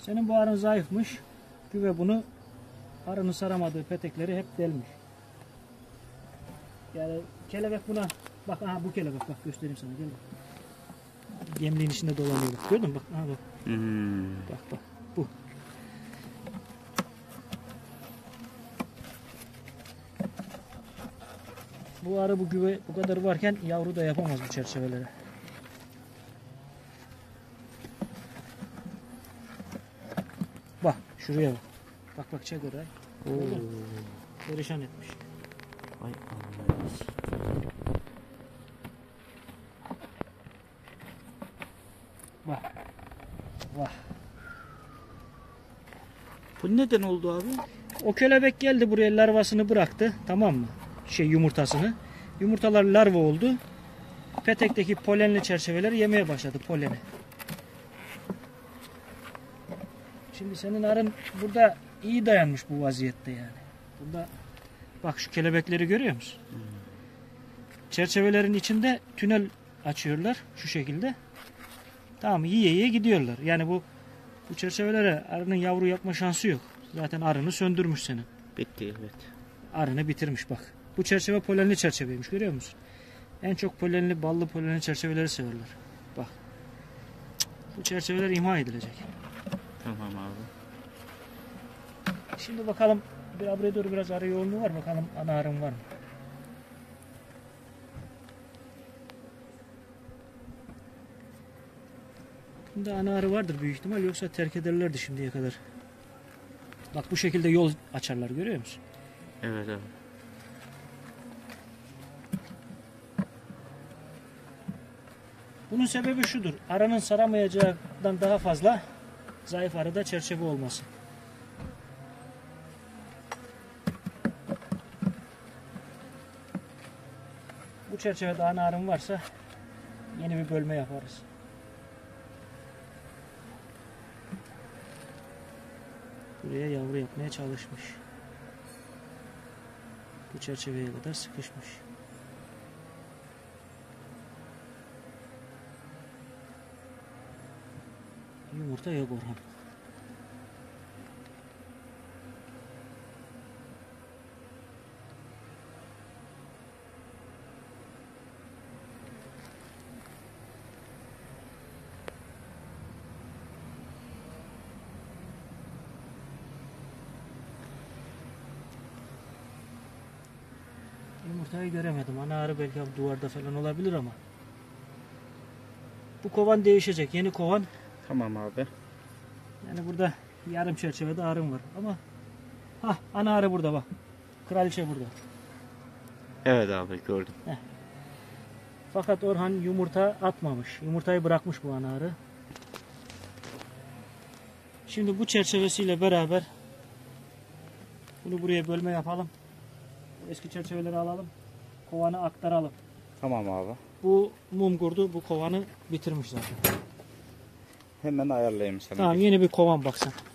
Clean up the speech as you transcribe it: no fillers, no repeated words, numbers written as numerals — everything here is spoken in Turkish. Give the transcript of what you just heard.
Senin bu arın zayıfmış. Güve bunu arının saramadığı petekleri hep delmiş. Yani kelebek buna bak, aha bu kelebek bak, göstereyim sana, gel bak. Gemliğin içinde dolanıyor bak. Gördün mü bak, aha bak. Bak bu. Bu arı bu güve bu kadar varken yavru da yapamaz bu çerçevelere. Bak şuraya bak. Bak çek orayı. Perişan etmiş. Ay Allah. Vah. Bu neden oldu abi? O kelebek geldi buraya, larvasını bıraktı, tamam mı? Yumurtasını. Yumurtalar larva oldu. Petekteki polenli çerçeveleri yemeye başladı, poleni. Şimdi senin arın burada iyi dayanmış bu vaziyette yani. Burada bak, şu kelebekleri görüyor musun? Çerçevelerin içinde tünel açıyorlar şu şekilde. Tamam, yiye gidiyorlar. Yani bu çerçevelere arının yavru yapma şansı yok. Zaten arını söndürmüş senin. Bitti, evet. Arını bitirmiş bak. Bu çerçeve polenli çerçeveymiş, görüyor musun? En çok polenli, ballı polenli çerçeveleri severler. Bak. Bu çerçeveler imha edilecek. Tamam abi. Şimdi bakalım, buraya doğru biraz arı yoğunluğu var. Bakalım ana arım var mı? Bunda ana arı vardır büyük ihtimal, yoksa terk ederlerdi şimdiye kadar. Bak bu şekilde yol açarlar, görüyor musun? Evet abi. Bunun sebebi şudur. Arının saramayacağından daha fazla zayıf arıda çerçeve olması. Bu çerçevede ana arım varsa yeni bir bölme yaparız. Buraya yavru yapmaya çalışmış. Bu çerçeveye kadar sıkışmış. Yumurta yok Orhan. Yumurtayı göremedim. Ana arı belki duvarda falan olabilir ama. Bu kovan değişecek. Yeni kovan. Tamam abi. Yani burada yarım çerçevede arım var ama ana arı burada bak. Kraliçe burada. Evet abi, gördüm. Fakat Orhan yumurta atmamış. Yumurtayı bırakmış bu ana arı. Şimdi bu çerçevesiyle beraber bunu buraya bölme yapalım. Eski çerçeveleri alalım. Kovanı aktaralım. Tamam abi. Bu mum kurdu bu kovanı bitirmiş zaten. Hemen ayarlayayım sana. Tamam, yeni bir kovan baksan.